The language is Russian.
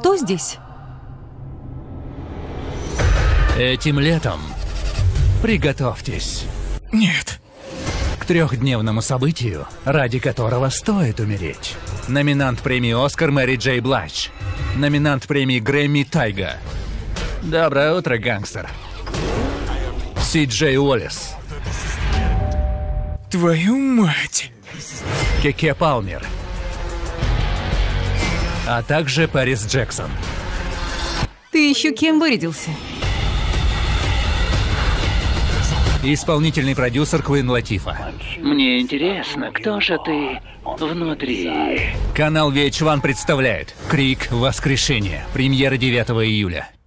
Кто здесь? Этим летом приготовьтесь Нет. к трехдневному событию, ради которого стоит умереть. Номинант премии «Оскар» Мэри Джей Блайдж. Номинант премии Грэмми Тайга. Доброе утро, гангстер. Си Джей Уоллес. Твою мать. Кеке Палмер. А также Пэрис Джексон. Ты еще кем вырядился? Исполнительный продюсер Квин Латифа. Мне интересно, кто же ты внутри? Канал VH1 представляет «Крик. Воскрешение». Премьера 9 июля.